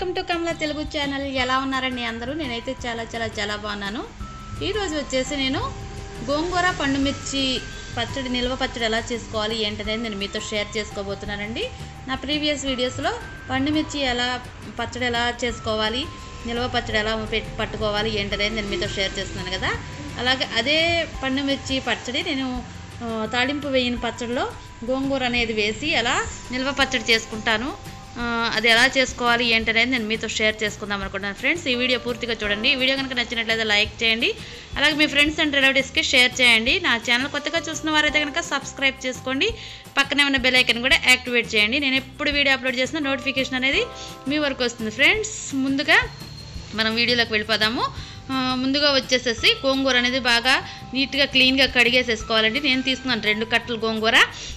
Welcome to Kamala Telugu channel. ఎలా ఉన్నారండి అందరూ? నేనైతే చాలా చాలా చాలా బాగున్నాను. ఈరోజు వచ్చేసి నేను గోంగూర పండుమిర్చి పచ్చడి, నిల్వ పచ్చడి ఎలా చేసుకోవాలి ఏంటనేది నేను మీతో షేర్ చేసుకోబోతున్నానండి. నా ప్రీవియస్ వీడియోస్లో పండుమిర్చి పచ్చడి ఎలా చేసుకోవాలి, నిల్వ పచ్చడి ఎలా పట్టుకోవాలి ఏంటనేది నేను మీతో షేర్ చేస్తున్నాను కదా. అలాగే అదే పండుమిర్చి పచ్చడి నేను తాళింపు వేయని పచ్చడిలో గోంగూర అనేది వేసి ఎలా నిల్వ పచ్చడి చేసుకుంటాను. అది ఎలా చేసుకోవాలి ఏంటనేది నేను మీతో షేర్ చేసుకుందాం అనుకుంటున్నాను. ఫ్రెండ్స్, ఈ వీడియో పూర్తిగా చూడండి. ఈ వీడియో కనుక నచ్చినట్లయితే లైక్ చేయండి. అలాగే మీ ఫ్రెండ్స్ అండ్ రిలేటివ్స్కి షేర్ చేయండి. నా ఛానల్ కొత్తగా చూసిన వారైతే కనుక సబ్స్క్రైబ్ చేసుకోండి. పక్కనే ఉన్న బెల్ ఐకాన్ కూడా యాక్టివేట్ చేయండి. నేను ఎప్పుడు వీడియో అప్లోడ్ చేసిన నోటిఫికేషన్ అనేది మీ వరకు వస్తుంది. ఫ్రెండ్స్, ముందుగా మనం వీడియోలోకి వెళ్ళిపోదాము. ముందుగా వచ్చేసేసి గోంగూర అనేది బాగా నీట్గా క్లీన్గా కడిగేసేసుకోవాలండి. నేను తీసుకున్నాను 2 కట్టలు గోంగూర.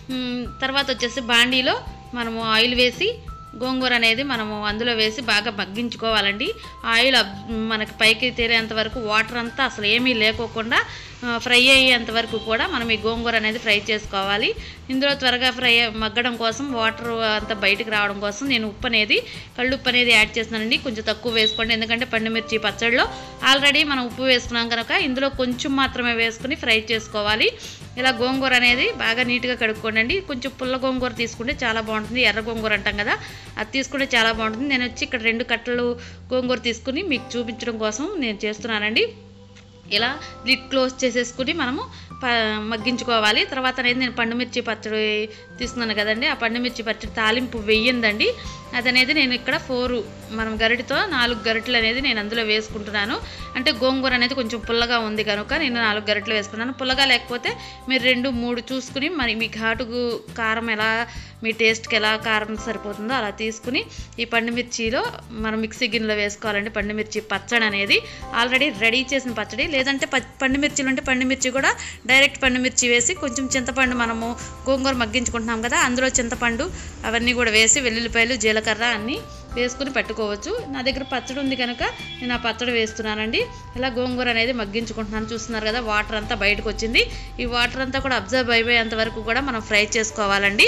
తర్వాత వచ్చేసి బాండీలో మనము ఆయిల్ వేసి గోంగూర అనేది మనము అందులో వేసి బాగా మగ్గించుకోవాలండి. ఆయిల్ మనకి పైకి తేలేంత వరకు, వాటర్ అంతా అసలు ఏమీ లేకోకుండా ఫ్రై అయ్యేంత వరకు కూడా మనం ఈ గోంగూర అనేది ఫ్రై చేసుకోవాలి. ఇందులో త్వరగా మగ్గడం కోసం, వాటర్ అంతా బయటకు రావడం కోసం నేను కళ్ళుప్పు అనేది యాడ్ చేస్తున్నానండి. కొంచెం తక్కువ వేసుకోండి, ఎందుకంటే పండుమిర్చి పచ్చడిలో ఆల్రెడీ మనం ఉప్పు వేసుకున్నాం కనుక ఇందులో కొంచెం మాత్రమే వేసుకుని ఫ్రై చేసుకోవాలి. ఇలా గోంగూర అనేది బాగా నీట్గా కడుక్కోండి. కొంచెం పుల్ల గోంగూర తీసుకుంటే చాలా బాగుంటుంది. ఎర్ర గోంగూర అంటాం కదా, అది తీసుకుంటే చాలా బాగుంటుంది. నేను వచ్చి ఇక్కడ 2 కట్టలు గోంగూర తీసుకుని మీకు చూపించడం కోసం నేను చేస్తున్నానండి. ఇలా లిడ్ క్లోజ్ చేసేసుకుని మనము మగ్గించుకోవాలి. తర్వాత అనేది నేను పండుమిర్చి పచ్చడి తీసుకున్నాను కదండి, ఆ పండుమిర్చి పచ్చడి తాలింపు వెయ్యిందండి. అదనేది నేను ఇక్కడ 4 మనం గరిటతో 4 గరిటెలు అనేది నేను అందులో వేసుకుంటున్నాను. అంటే గోంగూర అనేది కొంచెం పుల్లగా ఉంది కనుక నేను 4 గరిటెలు వేసుకున్నాను. పుల్లగా లేకపోతే మీరు 2, 3 చూసుకుని మరి మీ ఘాటుకు కారం ఎలా, మీ టేస్ట్కి ఎలా కారం సరిపోతుందో అలా తీసుకుని ఈ పండుమిర్చిలో మనం మిక్సీ గిన్నెలో వేసుకోవాలండి. పండుమిర్చి పచ్చడి అనేది ఆల్రెడీ రెడీ చేసిన పచ్చడి. లేదంటే పండుమిర్చిలు ఉంటే పండుమిర్చి కూడా డైరెక్ట్ పండుమిర్చి వేసి కొంచెం చింతపండు, మనము గోంగూర మగ్గించుకుంటున్నాం కదా, అందులో చింతపండు అవన్నీ కూడా వేసి వెల్లుల్లిపాయలు, జీలకర్ర అన్నీ వేసుకుని పెట్టుకోవచ్చు. నా దగ్గర పచ్చడి ఉంది కనుక నేను ఆ పచ్చడి వేస్తున్నానండి. ఇలా గోంగూర అనేది మగ్గించుకుంటున్నాను. చూస్తున్నారు కదా, వాటర్ అంతా బయటకు వచ్చింది. ఈ వాటర్ అంతా కూడా అబ్జర్వ్ అయిపోయేంత వరకు కూడా మనం ఫ్రై చేసుకోవాలండి.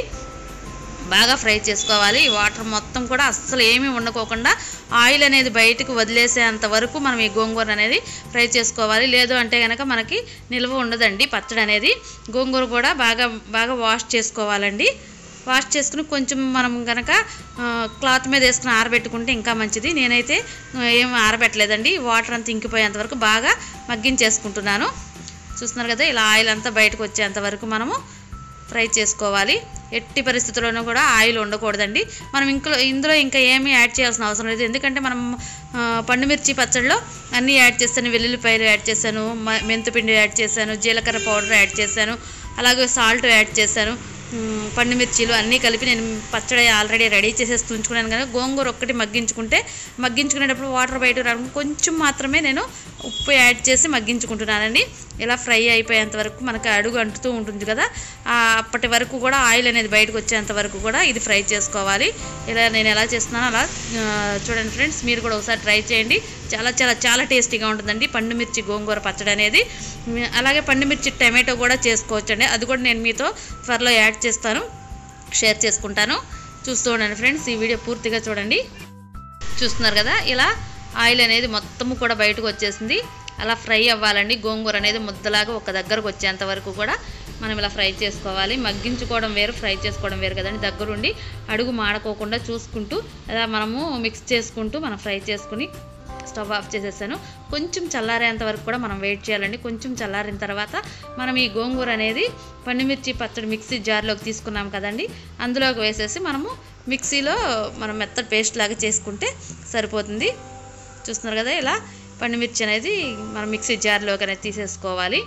బాగా ఫ్రై చేసుకోవాలి. ఈ వాటర్ మొత్తం కూడా అస్సలు ఏమీ ఉండకోకుండా ఆయిల్ అనేది బయటకు వదిలేసేంత వరకు మనం ఈ గోంగూర అనేది ఫ్రై చేసుకోవాలి. లేదు అంటే కనుక మనకి నిల్వ ఉండదండి పచ్చడి అనేది. గోంగూర కూడా బాగా వాష్ చేసుకోవాలండి. వాష్ చేసుకుని కొంచెం మనం కనుక క్లాత్ మీద వేసుకుని ఆరబెట్టుకుంటే ఇంకా మంచిది. నేనైతే ఏం ఆరబెట్టలేదండి. వాటర్ అంతా ఇంకిపోయేంత వరకు బాగా మగ్గించేసుకుంటున్నాను. చూస్తున్నారు కదా, ఇలా ఆయిల్ అంతా బయటకు వచ్చేంత వరకు మనము ఫ్రై చేసుకోవాలి. ఎట్టి పరిస్థితుల్లోనూ కూడా ఆయిల్ ఉండకూడదండి. మనం ఇందులో ఇంకా ఏమీ యాడ్ చేయాల్సిన అవసరం లేదు. ఎందుకంటే మనం పండుమిర్చి పచ్చడిలో అన్నీ యాడ్ చేస్తాను. వెల్లుల్లిపాయలు యాడ్ చేశాను, మెంతిపిండి యాడ్ చేశాను, జీలకర్ర పౌడర్ యాడ్ చేశాను, అలాగే సాల్ట్ యాడ్ చేశాను. పండుమిర్చిలు అన్నీ కలిపి నేను పచ్చడి ఆల్రెడీ రెడీ చేసేసి ఉంచుకున్నాను. కానీ గోంగూర ఒక్కటి మగ్గించుకునేటప్పుడు వాటర్ బయట రావడం కొంచెం మాత్రమే నేను ఉప్పు యాడ్ చేసి మగ్గించుకుంటున్నానండి. ఇలా ఫ్రై అయిపోయేంత వరకు మనకి అడుగు అంటుతూ ఉంటుంది కదా, అప్పటి వరకు కూడా ఆయిల్ అనేది బయటకు వచ్చేంత వరకు కూడా ఇది ఫ్రై చేసుకోవాలి. ఇలా నేను ఎలా చేస్తున్నానో అలా చూడండి ఫ్రెండ్స్, మీరు కూడా ఒకసారి ట్రై చేయండి. చాలా చాలా చాలా టేస్టీగా ఉంటుందండి పండుమిర్చి గోంగూర పచ్చడి అనేది. అలాగే పండుమిర్చి టమాటో కూడా చేసుకోవచ్చండి. అది కూడా నేను మీతో త్వరలో యాడ్ చేస్తాను, షేర్ చేసుకుంటాను. చూస్తూ ఉండండి ఫ్రెండ్స్, ఈ వీడియో పూర్తిగా చూడండి. చూస్తున్నారు కదా, ఇలా ఆయిల్ అనేది మొత్తము కూడా బయటకు వచ్చేసింది. అలా ఫ్రై అవ్వాలండి. గోంగూర అనేది ముద్దలాగా ఒక దగ్గరకు వచ్చేంత వరకు కూడా మనం ఇలా ఫ్రై చేసుకోవాలి. మగ్గించుకోవడం వేరు, ఫ్రై చేసుకోవడం వేరు కదండి. దగ్గరుండి అడుగు మాడకోకుండా చూసుకుంటూ అలా మనము మిక్స్ చేసుకుంటూ మనం ఫ్రై చేసుకుని స్టవ్ ఆఫ్ చేసేసాను. కొంచెం చల్లారేంత వరకు కూడా మనం వెయిట్ చేయాలండి. కొంచెం చల్లారిన తర్వాత మనం ఈ గోంగూర అనేది పండుమిర్చి పచ్చడి మిక్సీ జార్లోకి తీసుకున్నాం కదండి, అందులోకి వేసేసి మనము మిక్సీలో మనం మెత్తటి పేస్ట్ లాగా చేసుకుంటే సరిపోతుంది. చూస్తున్నారు కదా, ఇలా పండుమిర్చి అనేది మనం మిక్సీ జార్లోకి అనేది తీసేసుకోవాలి.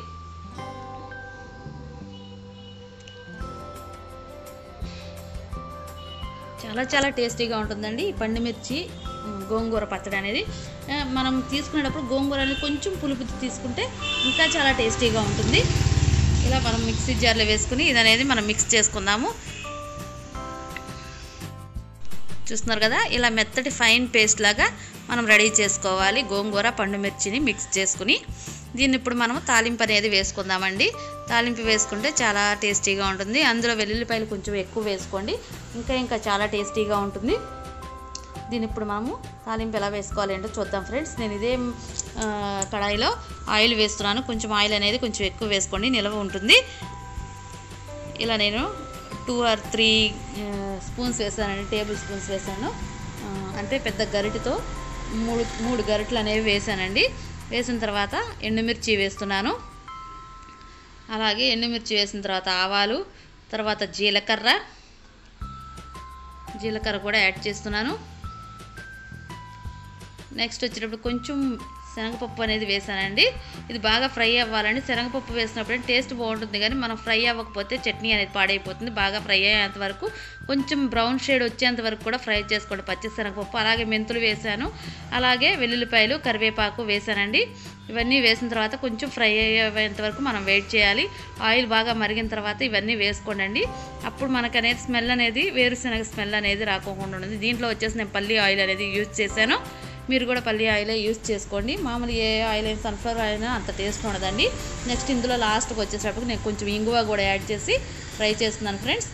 చాలా చాలా టేస్టీగా ఉంటుందండి ఈ పండుమిర్చి గోంగూర పచ్చడి అనేది. మనం తీసుకునేటప్పుడు గోంగూర అనేది కొంచెం పులుపు తీసుకుంటే ఇంకా చాలా టేస్టీగా ఉంటుంది. ఇలా మనం మిక్సీ జార్లో వేసుకుని ఇది అనేది మనం మిక్స్ చేసుకుందాము. చూస్తున్నారు కదా, ఇలా మెత్తటి ఫైన్ పేస్ట్ లాగా మనం రెడీ చేసుకోవాలి. గోంగూర పండుమిర్చిని మిక్స్ చేసుకుని దీన్ని ఇప్పుడు మనం తాలింపు అనేది వేసుకుందామండి. తాలింపు వేసుకుంటే చాలా టేస్టీగా ఉంటుంది. అందులో వెల్లుల్లిపాయలు కొంచెం ఎక్కువ వేసుకోండి, ఇంకా చాలా టేస్టీగా ఉంటుంది. దీని ఇప్పుడు మనము తాలింపు ఎలా వేసుకోవాలి ఏంటో చూద్దాం ఫ్రెండ్స్. నేను ఇదే కడాయిలో ఆయిల్ వేస్తున్నాను. కొంచెం ఆయిల్ అనేది కొంచెం ఎక్కువ వేసుకోండి, నిల్వ ఉంటుంది. ఇలా నేను 2 or 3 స్పూన్స్ వేసానండి, టేబుల్ స్పూన్స్ వేసాను. అంటే పెద్ద గరిటెతో 3 గరిటెలు అనేవి వేసానండి. వేసిన తర్వాత ఎండుమిర్చి వేస్తున్నాను. అలాగే ఎండుమిర్చి వేసిన తర్వాత ఆవాలు, తర్వాత జీలకర్ర కూడా యాడ్ చేస్తున్నాను. నెక్స్ట్ వచ్చేటప్పుడు కొంచెం శనగపప్పు అనేది వేసానండి. ఇది బాగా ఫ్రై అవ్వాలండి. శనగపప్పు వేసినప్పుడు టేస్ట్ బాగుంటుంది, కానీ మనం ఫ్రై అవ్వకపోతే చట్నీ అనేది పాడైపోతుంది. బాగా ఫ్రై అయ్యేంత వరకు, కొంచెం బ్రౌన్ షేడ్ వచ్చేంత వరకు కూడా ఫ్రై చేసుకోండి పచ్చి శనగపప్పు. అలాగే మెంతులు వేసాను, అలాగే వెల్లుల్లిపాయలు, కరివేపాకు వేసానండి. ఇవన్నీ వేసిన తర్వాత కొంచెం ఫ్రై అయ్యేంత వరకు మనం వెయిట్ చేయాలి. ఆయిల్ బాగా మరిగిన తర్వాత ఇవన్నీ వేసుకోండి. అప్పుడు మనకు అనేది స్మెల్ అనేది, వేరుశనగ స్మెల్ అనేది రాకోకుండా ఉంటుంది. దీంట్లో వచ్చేసి నేను పల్లి ఆయిల్ అనేది యూజ్ చేశాను. మీరు కూడా పల్లి ఆయిలే యూజ్ చేసుకోండి. మామూలు ఏ ఆయిల్ అయినా, సన్ఫ్లవర్ ఆయిల్ అయినా అంత టేస్ట్ ఉండదండి. నెక్స్ట్ ఇందులో లాస్ట్కి వచ్చేటప్పుడు నేను కొంచెం ఇంగువ కూడా యాడ్ చేసి ఫ్రై చేస్తున్నాను ఫ్రెండ్స్.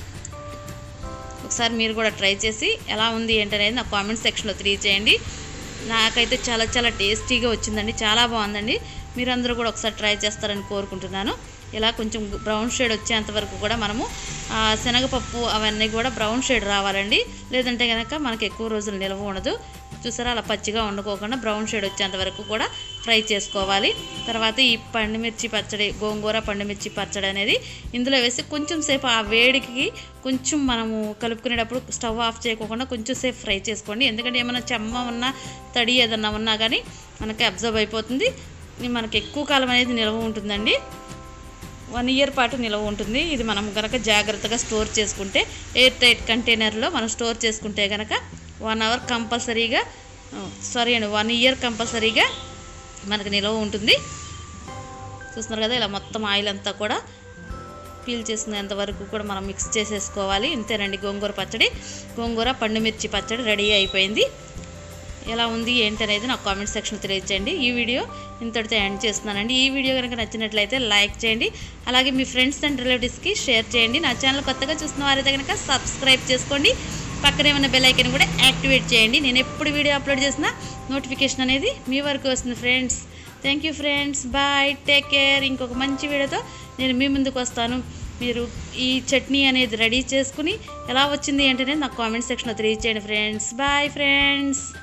ఒకసారి మీరు కూడా ట్రై చేసి ఎలా ఉంది ఏంటనేది నాకు కామెంట్ సెక్షన్లో తెలియజేయండి. నాకైతే చాలా చాలా టేస్టీగా వచ్చిందండి, చాలా బాగుందండి. మీరందరూ కూడా ఒకసారి ట్రై చేస్తారని కోరుకుంటున్నాను. ఇలా కొంచెం బ్రౌన్ షేడ్ వచ్చేంత వరకు కూడా మనము శనగపప్పు అవన్నీ కూడా బ్రౌన్ షేడ్ రావాలండి. లేదంటే కనుక మనకి ఎక్కువ రోజులు నిల్వ ఉండదు. చూసారా, అలా పచ్చిగా వండుకోకుండా బ్రౌన్ షేడ్ వచ్చేంత వరకు కూడా ఫ్రై చేసుకోవాలి. తర్వాత ఈ పండుమిర్చి పచ్చడి, గోంగూర పండుమిర్చి పచ్చడి అనేది ఇందులో వేసి కొంచెం సేపు ఆ వేడికి కొంచెం మనము కలుపుకునేటప్పుడు స్టవ్ ఆఫ్ చేయకుండా కొంచెం సేపు ఫ్రై చేసుకోండి. ఎందుకంటే ఏమైనా చెమ్మ ఉన్నా, తడి ఏదన్నా ఉన్నా కానీ మనకి అబ్జర్వ్ అయిపోతుంది. మనకి ఎక్కువ కాలం అనేది నిల్వ ఉంటుందండి. 1 year పాటు నిల్వ ఉంటుంది. ఇది మనం కనుక జాగ్రత్తగా స్టోర్ చేసుకుంటే, ఎయిర్ టైట్ కంటైనర్లో మనం స్టోర్ చేసుకుంటే కనుక 1 hour కంపల్సరీగా, 1 year కంపల్సరీగా మనకు నిల్వ ఉంటుంది. చూస్తున్నారు కదా, ఇలా మొత్తం ఆయిల్ అంతా కూడా పీల్ చేసుకునేంత వరకు కూడా మనం మిక్స్ చేసేసుకోవాలి. ఇంతేనండి, గోంగూర పండుమిర్చి పచ్చడి రెడీ అయిపోయింది. ఎలా ఉంది ఏంటి అనేది నాకు కామెంట్ సెక్షన్ తెలియజేయండి. ఈ వీడియో ఇంతటితో ఎండ్ చేస్తున్నానండి. ఈ వీడియో కనుక నచ్చినట్లయితే లైక్ చేయండి, అలాగే మీ ఫ్రెండ్స్ అండ్ రిలేటివ్స్కి షేర్ చేయండి. నా ఛానల్ కొత్తగా చూస్తున్న వారైతే కనుక సబ్స్క్రైబ్ చేసుకోండి. పక్కనే ఉన్న బెల్ ఐకాన్ కూడా యాక్టివేట్ చేయండి. నేను ఎప్పుడు వీడియో అప్లోడ్ చేసినా నోటిఫికేషన్ అనేది మీ వరకు వస్తుంది friends. Thank you friends, bye, take care. ఇంకొక మంచి వీడియోతో నేను మీ ముందుకు వస్తాను. మీరు ఈ చట్నీ అనేది రెడీ చేసుకుని ఎలా వచ్చింది ఏంటనేది నాకు కామెంట్ సెక్షన్లో తెలియజేయండి ఫ్రెండ్స్. Bye friends.